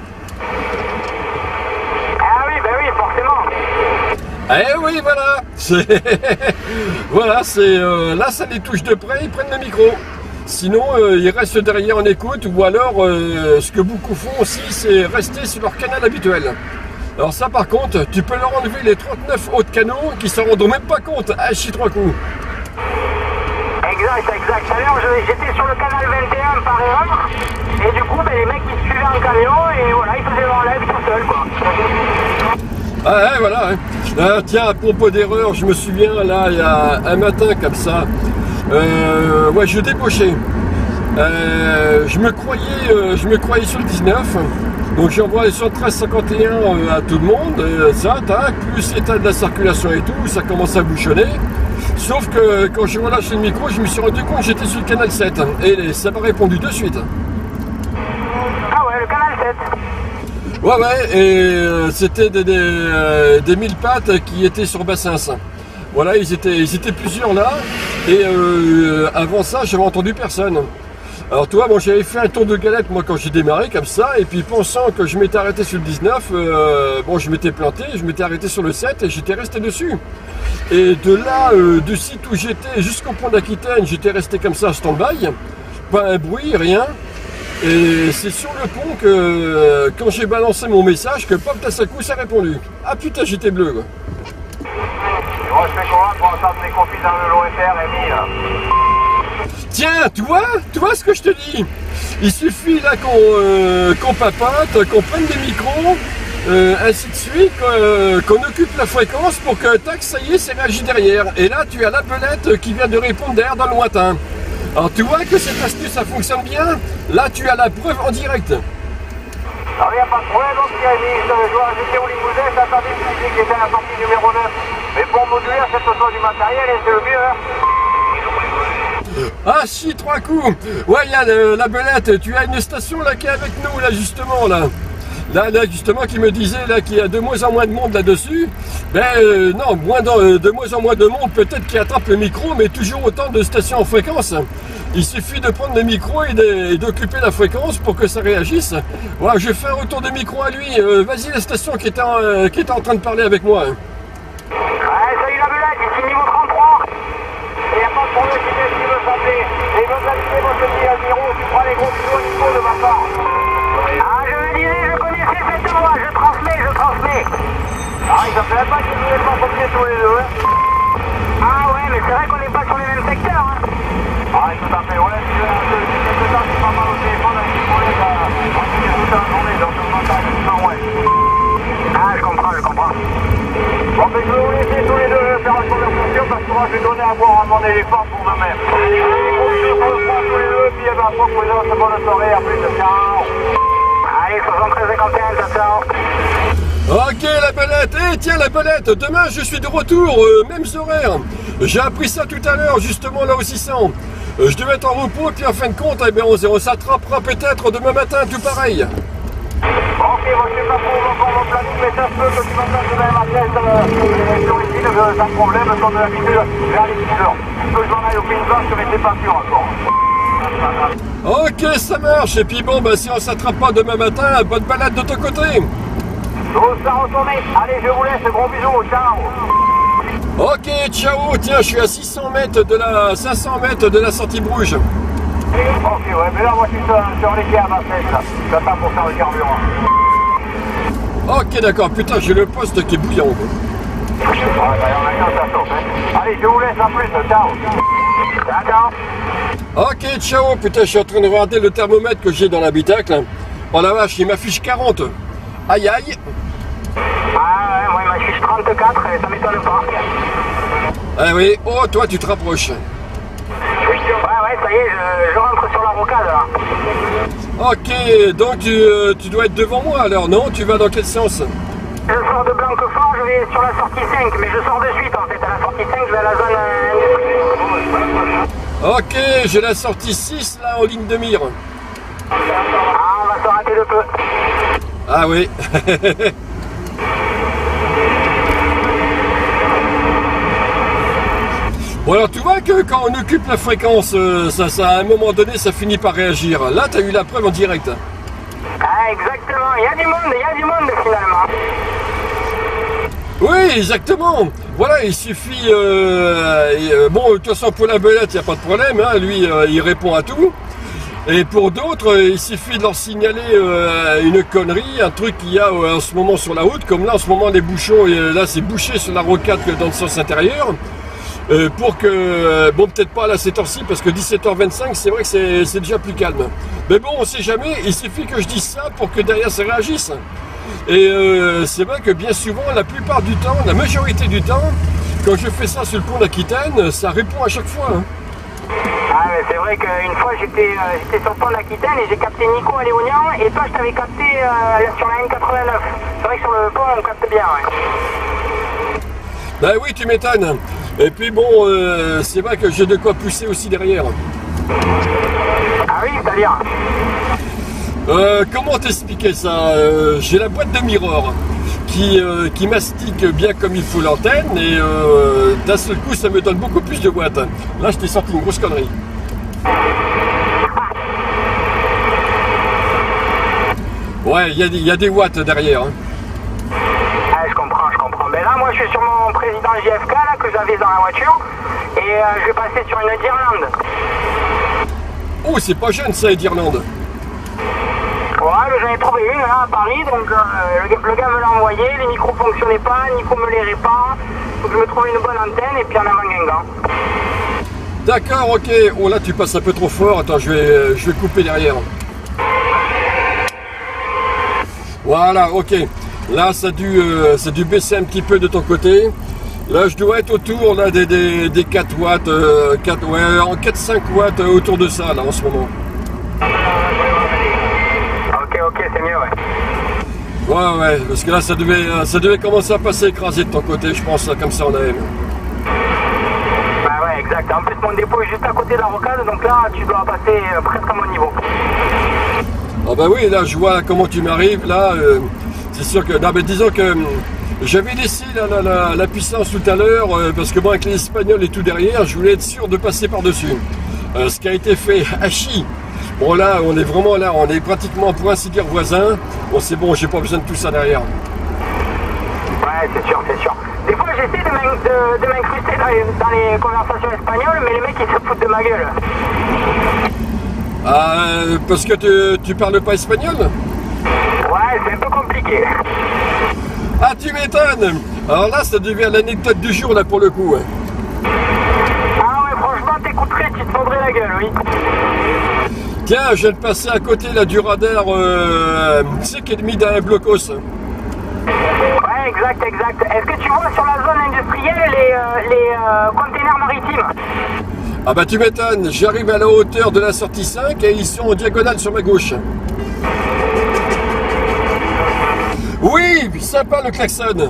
Eh oui, voilà. Voilà, c'est euh, là, ça les touche de près, ils prennent le micro. Sinon, euh, ils restent derrière en écoute, ou alors, euh, ce que beaucoup font aussi, c'est rester sur leur canal habituel. Alors ça, par contre, tu peux leur enlever les trente-neuf autres canaux qui s'en rendront même pas compte. Ah, chie trois coups. Exact, exact. Tout à l'heure, j'étais sur le canal vingt et un par erreur, et du coup, ben, les mecs, ils suivaient en camion, et voilà, ils faisaient leur live tout seuls, quoi. Ah ouais, voilà. Hein. Ah, tiens, à propos d'erreur, je me souviens, là, il y a un matin comme ça, euh, ouais, je débauchais. Euh, je me croyais, euh, je me croyais sur le dix-neuf, donc j'envoie les cent treize cinquante et un euh, à tout le monde, et ça, tac, plus l'état de la circulation et tout, ça commence à bouchonner. Sauf que quand j'ai relâché le micro, je me suis rendu compte que j'étais sur le canal sept, et ça m'a répondu de suite. Ah ouais, le canal sept. Ouais, ouais, et euh, c'était des, des, euh, des mille pattes qui étaient sur Bassins. Voilà, ils étaient, ils étaient plusieurs là, et euh, avant ça, j'avais entendu personne. Alors, toi, bon, j'avais fait un tour de galette, moi, quand j'ai démarré, comme ça, et puis pensant que je m'étais arrêté sur le dix-neuf, euh, bon, je m'étais planté, je m'étais arrêté sur le sept, et j'étais resté dessus. Et de là, euh, du site où j'étais, jusqu'au pont d'Aquitaine, j'étais resté comme ça, stand-by, pas un bruit, rien. Et c'est sur le pont que, euh, quand j'ai balancé mon message, que pop, d'un seul coup, ça a répondu. Ah putain, j'étais bleu, quoi. Moi, je fais quoi pour entendre mes confidents de l'O F R, Amy, là? Tiens, tu vois, tu vois ce que je te dis? Il suffit là qu'on euh, qu'on papote, qu'on prenne des micros, euh, ainsi de suite, euh, qu'on occupe la fréquence pour que tac, ça y est, c'est réagi derrière. Et là, tu as la belette qui vient de répondre derrière dans le lointain. Alors tu vois que cette astuce, ça fonctionne bien. Là, tu as la preuve en direct. Alors il n'y a pas de problème, donc il y a dit, je dois rajouter au Limousin, ça attendait que tu disais que j'étais à la sortie numéro neuf. Mais pour moduler, c'est toi du matériel et c'est le mieux, hein. Ah si, trois coups. Ouais, il y a le, la belette, tu as une station là qui est avec nous, là justement, là. Là, là justement, qui me disait là qu'il y a de moins en moins de monde là-dessus. Ben euh, non, moins de, de moins en moins de monde, peut-être qui attrape le micro, mais toujours autant de stations en fréquence. Il suffit de prendre le micro et d'occuper la fréquence pour que ça réagisse. Voilà, je fais un retour de micro à lui. Euh, Vas-y, la station qui était, en, euh, qui était en train de parler avec moi. Ouais, salut la belette, ici niveau trente-trois. Il n'y a pas de problème, c'est bien ce qu'il veut s'appeler. Et il veut t'aviser, moi je te dis à zéro, tu prends les gros kilos du coup de ma part. Ah, je le disais, je connaissais cette voix, je transmets, je transmets. Ah, il ne savait pas qu'ils ne voulaient pas sortir tous les deux. Hein. Ah ouais, mais c'est vrai qu'on n'est pas sur les mêmes secteurs. Hein. Ah, tout à fait, ouais, c'est quelques temps qui m'a mal au téléphone avec les collègues à continuer toute la journée, donc je m'entends, ouais. Ah, je comprends, je comprends. Bon, mais je vais vous laisser tous les deux faire une conversation parce que moi je vais donner à boire à mon éléphant pour demain. Allez, gros bisous, on se prend tous les deux, puis eh ben, profitez-en, bonne soirée, à plus, ciao. Allez, soixante-treize cinquante et un, ciao, ciao. Ok la belette, eh hey, tiens la belette, demain je suis de retour, euh, mêmes horaires. J'ai appris ça tout à l'heure, justement là au six cents. Euh, je devais être en repos, puis en fin de compte, eh bien, on, on s'attrapera peut-être demain matin, tout pareil. Ok, moi je sais pas trop comment on planifie, mais ça se peut que tu m'attends demain matin sur ici, sans problème, comme d'habitude, vers les six heures. Que je m'en aille au Pays Basque, mais c'est pas sûr encore. Ok, ça marche, et puis bon, bah, si on s'attrape pas demain matin, bonne balade de ton côté. Bon, ça retourne. Allez, je vous laisse, gros bisous, ciao. Ok, ciao, tiens, je suis à six cents mètres de la, cinq cents mètres de la sortie Bruges. Ok, ouais, mais là, moi, je suis sur, sur les quais à Marseille, là. J'attends pour faire le carburant. Ok, d'accord, putain, j'ai le poste qui est bouillant. Ouais, bah, on a une station, hein. Allez, je vous laisse, à plus, ciao. Ciao, ciao. Ok, ciao, putain, je suis en train de regarder le thermomètre que j'ai dans l'habitacle. Oh la vache, il m'affiche quarante. Aïe, aïe. Ah ouais, moi il m'affiche trente-quatre et ça m'étonne pas. Ah oui, oh, toi, tu te rapproches. Ouais, ouais, ça y est, je, je rentre sur la rocade, là. Ok, donc tu, euh, tu dois être devant moi alors, non? Tu vas dans quel sens? Je sors de Blanquefort, je vais sur la sortie cinq, mais je sors de suite en fait. À la sortie cinq, je vais à la zone euh, ok, j'ai la sortie six là en ligne de mire. Ah, on va se rater de peu. Ah oui. Bon alors tu vois que quand on occupe la fréquence, euh, ça, ça, à un moment donné ça finit par réagir. Là tu as eu la preuve en direct. Ah exactement, il y a du monde, il y a du monde finalement. Oui exactement. Voilà, il suffit... Euh, et, euh, bon, de toute façon pour la belette il n'y a pas de problème, hein, lui euh, il répond à tout. Et pour d'autres, euh, il suffit de leur signaler euh, une connerie, un truc qu'il y a euh, en ce moment sur la route, comme là en ce moment les bouchons, et, là c'est bouché sur la rocade dans le sens intérieur. Euh, pour que, euh, bon peut-être pas à la sept heures ci parce que dix-sept heures vingt-cinq c'est vrai que c'est déjà plus calme. Mais bon on sait jamais, il suffit que je dise ça pour que derrière ça réagisse. Et euh, c'est vrai que bien souvent, la plupart du temps, la majorité du temps, quand je fais ça sur le pont d'Aquitaine, ça répond à chaque fois. Hein. Ah mais c'est vrai qu'une fois j'étais euh, sur le pont d'Aquitaine et j'ai capté Nico à Léognan et toi je t'avais capté euh, sur la N quatre-vingt-neuf. C'est vrai que sur le pont on capte bien, ouais. Ben oui, tu m'étonnes. Et puis bon, euh, c'est vrai que j'ai de quoi pousser aussi derrière. Ah oui, c'est-à-dire euh, comment t'expliquer ça euh, j'ai la boîte de mirror qui, euh, qui mastique bien comme il faut l'antenne et euh, d'un seul coup ça me donne beaucoup plus de watts. Là je t'ai sorti une grosse connerie. Ouais, il y, y a des watts derrière. Hein. Ah, je comprends, je comprends. Mais là, moi, je suis sur mon président J F K là, que j'avais dans la voiture et euh, je vais passer sur une d'Irlande. Oh, c'est pas jeune ça, d'Irlande. Ouais, mais j'en ai trouvé une là à Paris, donc euh, le, le gars me l'a envoyé, les micros fonctionnaient pas, Nico me les répare, donc je me trouve une bonne antenne et puis en avant Guingamp. D'accord, ok. Oh là, tu passes un peu trop fort. Attends, je vais, je vais couper derrière. Voilà, ok. Là, ça a dû, euh, ça a dû baisser un petit peu de ton côté. Là, je dois être autour là, des, des, des quatre watts, euh, quatre, ouais, en quatre cinq watts euh, autour de ça, là, en ce moment. Ok, ok, c'est mieux, ouais. Ouais, ouais, parce que là, ça devait, ça devait commencer à passer écrasé de ton côté, je pense, là, comme ça, on a aimé. Bah ouais, exact. En plus, mon dépôt est juste à côté de la rocade, donc là, tu dois passer euh, presque à mon niveau. Ah bah oui, là, je vois comment tu m'arrives, là, euh, c'est sûr que... Non, mais disons que... J'avais laissé la, la, la, la puissance tout à l'heure, euh, parce que moi, avec les Espagnols et tout derrière, je voulais être sûr de passer par-dessus. Euh, ce qui a été fait à chi. Bon, là, on est vraiment là, on est pratiquement, pour ainsi dire, voisins. Bon, c'est bon, j'ai pas besoin de tout ça derrière. Ouais, c'est sûr, c'est sûr. Des fois, j'essaie de m'incruster dans, les, dans les conversations espagnoles, mais les mecs, ils se foutent de ma gueule. Ah, euh, parce que tu, tu parles pas espagnol? Ouais, c'est un peu compliqué. Ah, tu m'étonnes. Alors là, ça devient l'anecdote du jour, là, pour le coup. Ah ouais, franchement, t'écouterais, tu te fendrais la gueule, oui. Tiens, je viens de passer à côté, là, du radar, euh, tu sais, qui est mis dans un blocos. Ouais, exact, exact. Est-ce que tu vois sur la zone industrielle les, euh, les euh, containers maritimes? Ah bah, tu m'étonnes. J'arrive à la hauteur de la sortie cinq et ils sont en diagonale sur ma gauche. Oui, sympa le klaxon.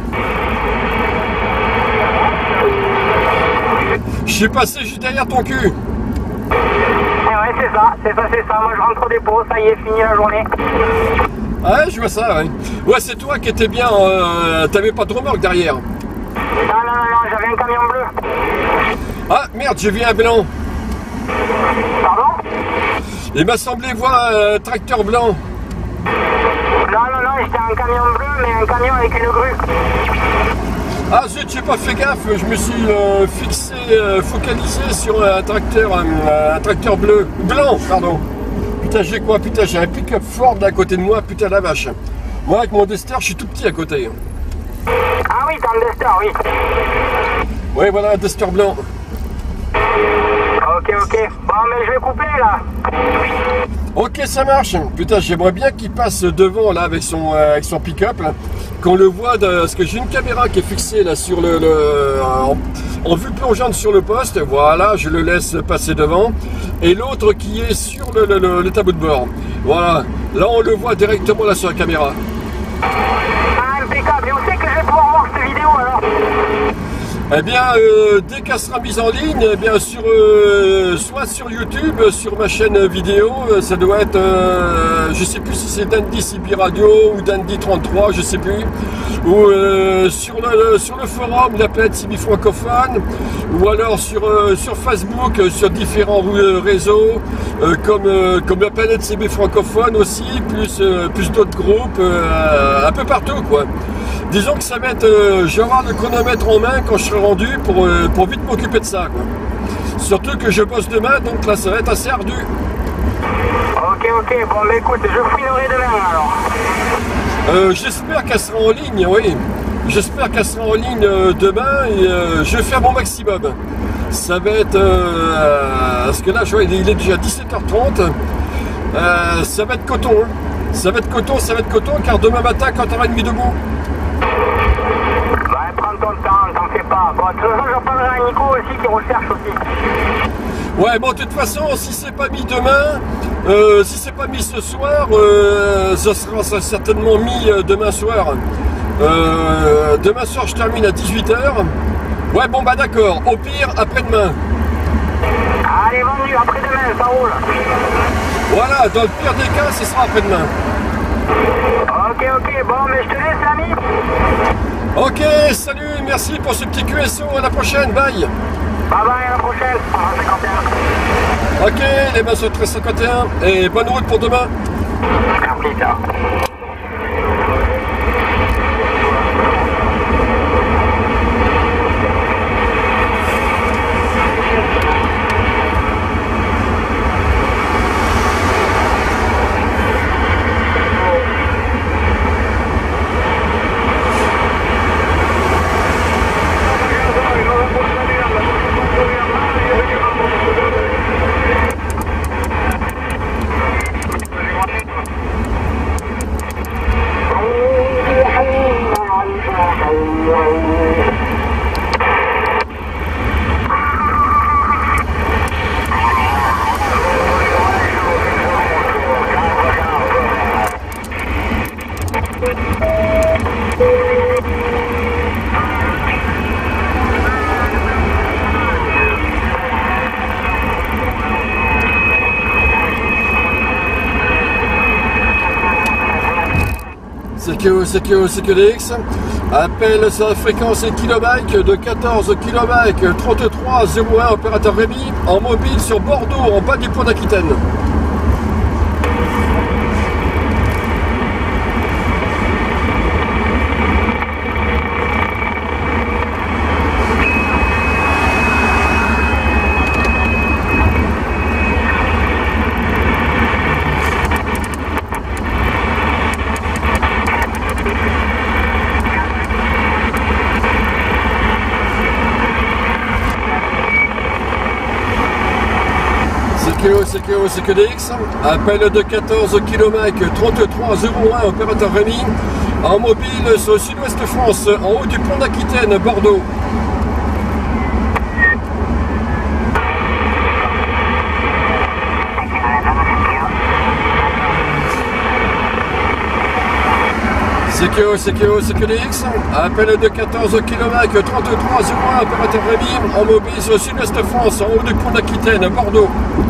Je suis passé juste derrière ton cul. Ouais, c'est ça, c'est ça, c'est ça. Moi, je rentre au dépôt, ça y est, fini la journée. Ouais, je vois ça, ouais. Ouais, c'est toi qui étais bien... Euh, T'avais pas de remorque derrière. Non, non, non, non, j'avais un camion bleu. Ah, merde, j'ai vu un blanc. Pardon? Il m'a semblé voir un tracteur blanc. Non, non, non, j'étais un camion bleu, mais un camion avec une grue. Ah zut, j'ai pas fait gaffe, je me suis euh, fixé, euh, focalisé sur un tracteur, un, un tracteur bleu, blanc, pardon. Putain, j'ai quoi? Putain, j'ai un pick-up Ford à côté de moi, putain la vache. Moi, avec mon Duster, je suis tout petit à côté. Ah oui, t'as un Duster, oui. Ouais, voilà, un Duster blanc. Ok, ok. Bon, mais je vais couper, là. Ok, ça marche. Putain, j'aimerais bien qu'il passe devant, là, avec son, euh, avec son pick-up, là. Qu'on le voit, de... parce que j'ai une caméra qui est fixée, là, sur le... le... En... en vue plongeante sur le poste. Voilà, je le laisse passer devant. Et l'autre qui est sur le, le, le, le tableau de bord. Voilà. Là, on le voit directement, là, sur la caméra. Ah, impeccable. Et où c'est que je vais pouvoir voir cette vidéo, alors? Eh bien, euh, dès qu'elle sera mise en ligne, eh bien, sur, euh, soit sur YouTube, sur ma chaîne vidéo, ça doit être, euh, je sais plus si c'est Dandy C B Radio ou Dandy trente-trois, je sais plus, ou euh, sur, le, sur le forum, la planète C B francophone, ou alors sur, euh, sur Facebook, sur différents réseaux, euh, comme, euh, comme la planète C B francophone aussi, plus, euh, plus d'autres groupes, euh, un peu partout, quoi. Disons que ça va être, euh, je vais avoir le chronomètre en main quand je serai rendu pour, euh, pour vite m'occuper de ça, quoi. Surtout que je bosse demain, donc là ça va être assez ardu. Ok, ok, bon bah écoute, je fouillerai demain alors. Euh, J'espère qu'elle sera en ligne, oui. J'espère qu'elle sera en ligne euh, demain et euh, je vais faire mon maximum. Ça va être... Euh, parce que là, je vois, il est déjà dix-sept heures trente. Euh, ça va être coton. Hein. Ça va être coton, ça va être coton, car demain matin, quand on aura une nuit debout. Ouais, prends ton temps, t'en fais pas. Bon, de toute façon, j'en parlerai à Nico aussi qui recherche aussi. Ouais, bon, de toute façon, si c'est pas mis demain, euh, si c'est pas mis ce soir, euh, ça sera ça certainement mis euh, demain soir. Euh, demain soir, je termine à dix-huit heures. Ouais, bon, bah d'accord. Au pire, après-demain. Allez, vendu, après-demain, ça roule. Voilà, dans le pire des cas, ce sera après-demain. Ok, ok, bon, mais je te laisse, l'ami. Ok, salut, merci pour ce petit Q S O, à la prochaine, bye. Bye bye, à la prochaine, cent cinquante et un. Ok, les mains sur treize cinquante et un, et bonne route pour demain. Merci, ciao. que c'est que c'est que D X appelle sa fréquence et kilobike de quatorze kilobikes trente-trois zéro un opérateur Rémi en mobile sur Bordeaux en bas du pont d'Aquitaine. C Q O, C Q D X, appel de quatorze kilobikes trente-trois zéro un opérateur Rémi, en mobile sur Sud-Ouest France, en haut du pont d'Aquitaine, Bordeaux. C Q O, C Q O, C Q D X, appel de quatorze kilobikes trente-trois zéro un opérateur Rémi, en mobile sur Sud-Ouest France, en haut du pont d'Aquitaine, Bordeaux.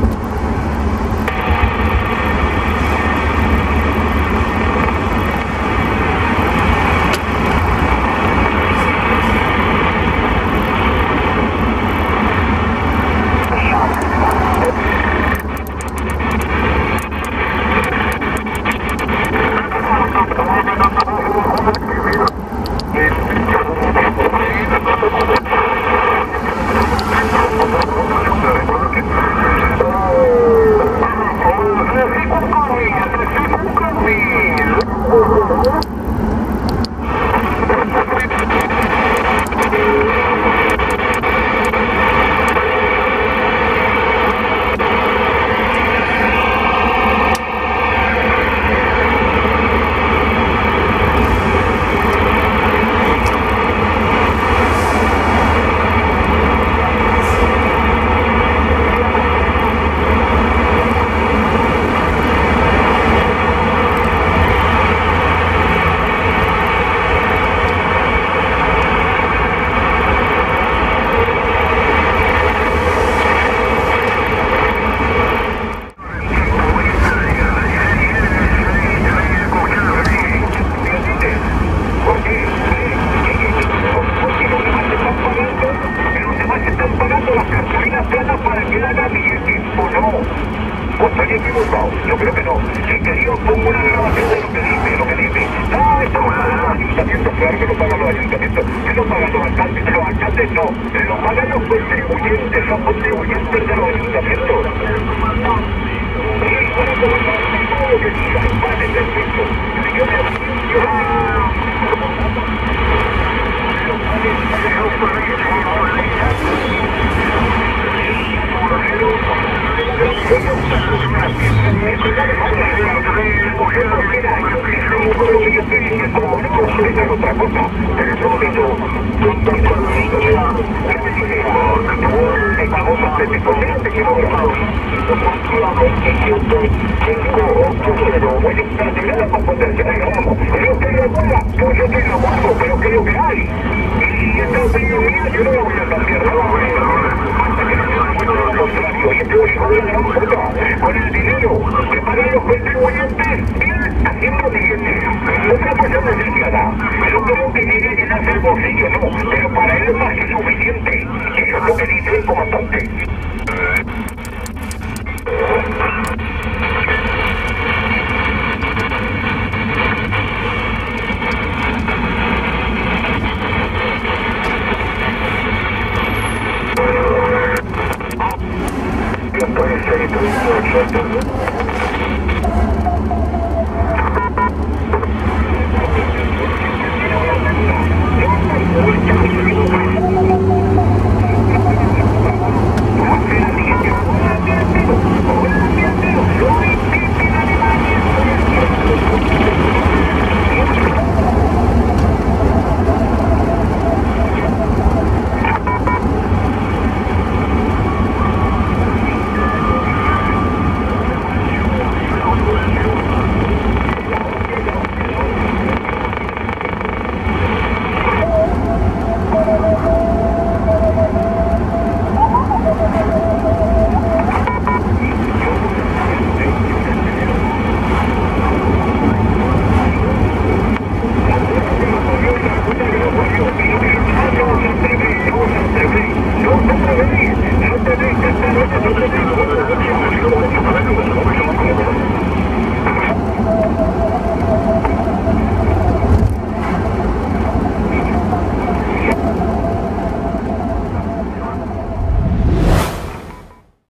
Yo creo que no. Si quería pongo una grabación de lo que dice, lo que dice. Ah, esto lo pagan los ayuntamientos, claro que lo pagan los ayuntamientos. Que lo pagan los alcaldes, los alcaldes no. Lo pagan los contribuyentes, los contribuyentes de los ayuntamientos. Sí, bueno, todo lo que diga, vale, perfecto. Yo me... otra cosa, pero en ese momento el famoso Pepe Cordero te quedó grabado. Bueno, para terminar la competencia de grabamos. Yo te lo guardo, pues yo te lo guardo, pero creo que hay. Y esta opinión mía yo no la voy a cambiar. Hasta que no se encuentre lo contrario. Y este único de la gran puta, con el dinero que pagan los contribuyentes, bien haciendo billetes. Otra cosa no es nada. Yo creo que llegue a llenarse el bolsillo, no, pero para él es más que suficiente. Eso es lo que dice el comandante. ¿Qué puede ser?